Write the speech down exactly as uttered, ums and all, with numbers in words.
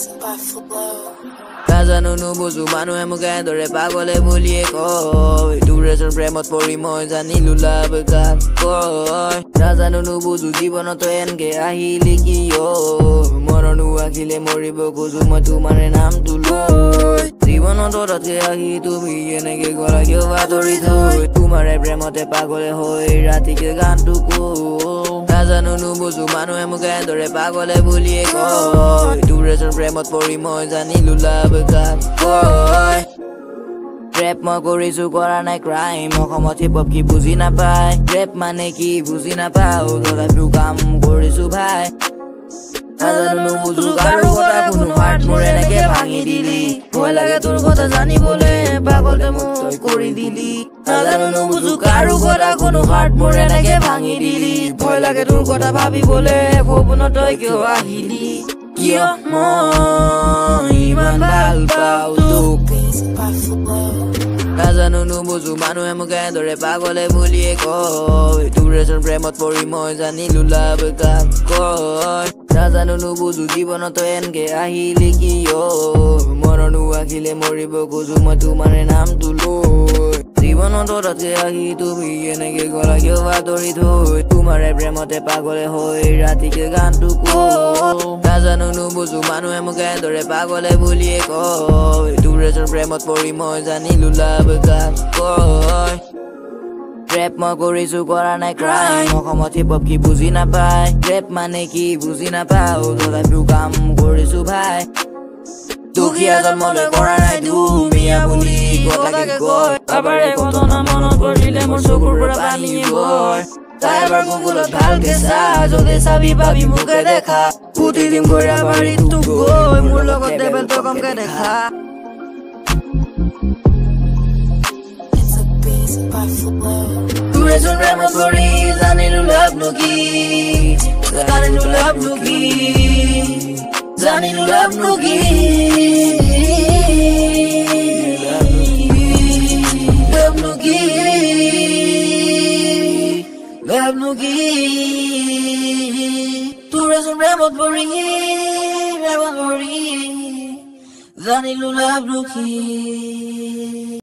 নাজানো নুবুজো মানুহে মোক এদৰে পাগলে বুলিয়ে কয় দূৰেচোন প্ৰেমত পৰি মই জানিলো লাভ কাক কয় নাজানো নুবুজো জীৱনত এনকে আহিলি কিয় মৰণো আহিলে মৰিব খোজো মই তোমাৰে নামটো লৈ জীৱনত তাতে আহি তুমি এনেকে গলা কিয় বাতৰি থৈ তোমাৰে প্ৰেমতে পাগলে হৈ ৰাতিকে গানটো কওঁ নাজানো নুবুজো মানুহে মোক এদৰে পাগলে বুলিয়ে কয় দূৰেচোন প্ৰেমত পৰি মই জানিলো লাভ কাক কয় ৰেপ মই কৰিছো কৰা নাই ক্ৰাইম অসমত হিপ হপ কি বুজি নাপায় ৰেপ মানে কি বুজি নাপাও তথাপিও কাম কৰিছো ভাই নাজানো নুবুজো কাৰো কথা কোনো হাৰ্ট মোৰ এনেকে ভাঙি দিলি ভয় লাগে তোৰ কথা জানিবলৈ পাগলতে মোক কৰি দিলি নাজানো নুবুজো কাৰো কথা কোনো হাৰ্ট মোৰ এনেকে ভাঙি দিলি ভয় লাগে তোৰ কথা ভাবিবলৈ সপোনত তই কিয় আহিলি কিয় মই ইমান ভাল পাওঁ তোক নাজানো নুবুজো মানুহে মোক এদৰে পাগলে বুলিয়ে কয় দূৰেচোন প্ৰেমত পৰি মই জানিলো লাভ কাক কয় নাজানো নুবুজো জীৱনত এনকে আহিলি কিয় মৰণো আহিলে মৰিব খোজো মই তোমাৰে নামটো লৈ জীৱনত তাতে আহি তুমি এনেকে গলা কিয় বাতৰি থৈ তোমাৰে প্ৰেমতে পাগলে হৈ ৰাতিকে গানটো কওঁ নাজানো নুবুজো মানুহে মোক এদৰে পাগলে বুলিয়ে কয় দূৰেচোন প্ৰেমত পৰি মই জানিলো লাভ কাক কয় ৰেপ মই কৰিছো কৰা নাই ক্ৰাইম অসমত হিপ হপ কি বুজি নাপায় ৰেপ মানে কি বুজি নাপাও তথাপিও কাম কৰিছো ভাই দুখীয়া জন্মলৈ কৰা নাই দুমিয়া বুলি কথাকে কয় এবাৰে ঘটনা মনত পৰিলে মোৰ চকুৰ পৰা পানী বয় তাই এবাৰ গুগলত ভালকে চা যদি চাবি পাবি মোকে দেখা পুতি দিম ঘূৰা পাৰি তোক গৈ মোৰ লগত লেবেলটো কমকে দেখা দূৰেচোন প্ৰেমত পৰি জানিলো লাভনো কি জানিলো লাভনো কি জানিলো লাভনো কি লাভনো কি লাভনো কি দূৰেচোন প্ৰেমত পৰি প্ৰেমত পৰি জানিলো লাভনো কি